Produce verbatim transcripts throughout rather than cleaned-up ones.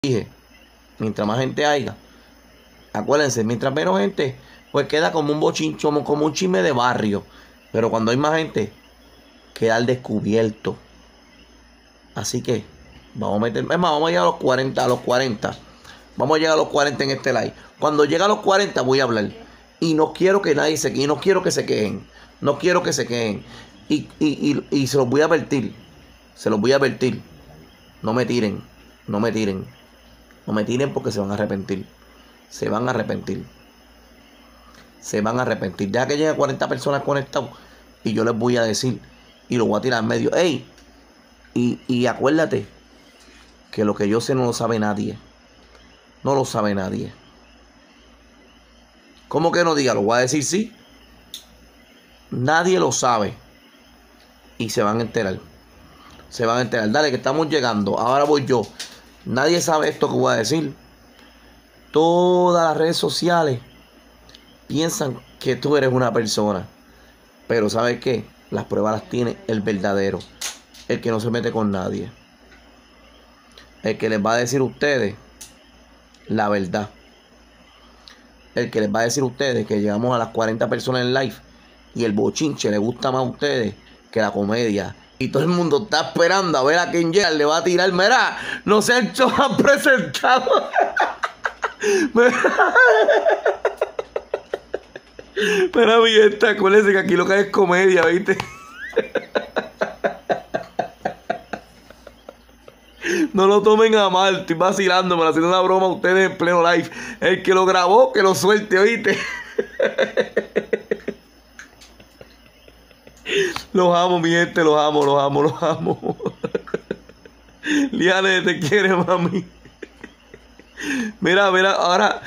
dije, mientras más gente haya, acuérdense, mientras menos gente, pues queda como un bochincho, como un chisme de barrio. Pero cuando hay más gente, queda al descubierto. Así que vamos a meter, es más, vamos a llegar a los cuarenta, a los cuarenta. Vamos a llegar a los cuarenta en este live. Cuando llegue a los cuarenta voy a hablar. Y no quiero que nadie se queje, y no quiero que se quejen. No quiero que se quejen. Y, y, y, y se los voy a advertir. Se los voy a advertir. No me tiren. No me tiren. No me tiren porque se van a arrepentir. Se van a arrepentir. Se van a arrepentir. Ya que lleguen cuarenta personas conectadas. Y yo les voy a decir. Y lo voy a tirar en medio. ¡Ey! Y, y acuérdate. Que lo que yo sé no lo sabe nadie. No lo sabe nadie. ¿Cómo que no diga? Lo voy a decir sí. Nadie lo sabe. Y se van a enterar. Se van a enterar. Dale, que estamos llegando. Ahora voy yo. Nadie sabe esto que voy a decir. Todas las redes sociales piensan que tú eres una persona. Pero ¿sabes qué? Las pruebas las tiene el verdadero. El que no se mete con nadie. El que les va a decir a ustedes la verdad. El que les va a decir a ustedes que llegamos a las cuarenta personas en live y el bochinche le gusta más a ustedes que la comedia. Y todo el mundo está esperando a ver a quién llega. Le va a tirar. Mira, no se han, han presentado. Mira, mi gente, acuérdense que aquí lo que hay es comedia, ¿viste? No lo tomen a mal, estoy vacilando, me lo haciendo una broma a ustedes en pleno live. El que lo grabó, que lo suelte, ¿oíste? Los amo, mi gente, los amo, los amo, los amo. Liane, te quiere, mami. Mira, mira, ahora.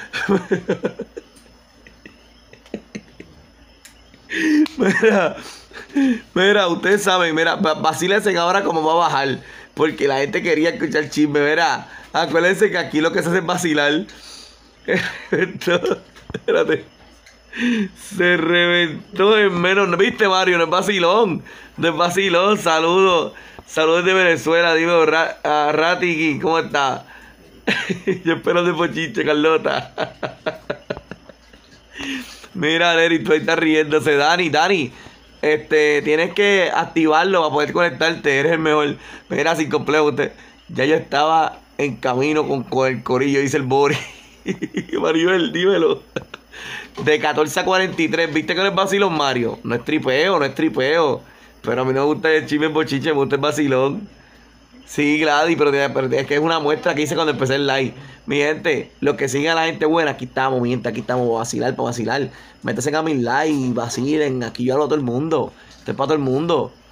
Mira, mira, ustedes saben, mira, vacílense ahora como va a bajar. Porque la gente quería escuchar chisme, mira. Acuérdense que aquí lo que se hace es vacilar. Esto, espérate. Se reventó en menos. ¿Viste, Mario? No es vacilón. No es vacilón. Saludos. Saludos de Venezuela. Dime a Ratiki, ¿cómo está? Yo espero de pochiche, Carlota. Mira, Neri, tú ahí estás riéndose. Dani, Dani, este, tienes que activarlo para poder conectarte. Eres el mejor. Mira, sin complejo, usted. Ya yo estaba en camino con, con el corillo, dice el Boris. Maribel, dímelo. De catorce a cuarenta y tres, ¿viste que no es vacilón, Mario? No es tripeo, no es tripeo. Pero a mí no me gusta el chisme bochiche, me gusta el vacilón. Sí, Gladys, pero, pero es que es una muestra que hice cuando empecé el live. Mi gente, los que siguen a la gente buena, aquí estamos, mi gente, aquí estamos para vacilar, para vacilar. Métanse a mi live y vacilen, aquí yo hablo a todo el mundo. Esto es para todo el mundo.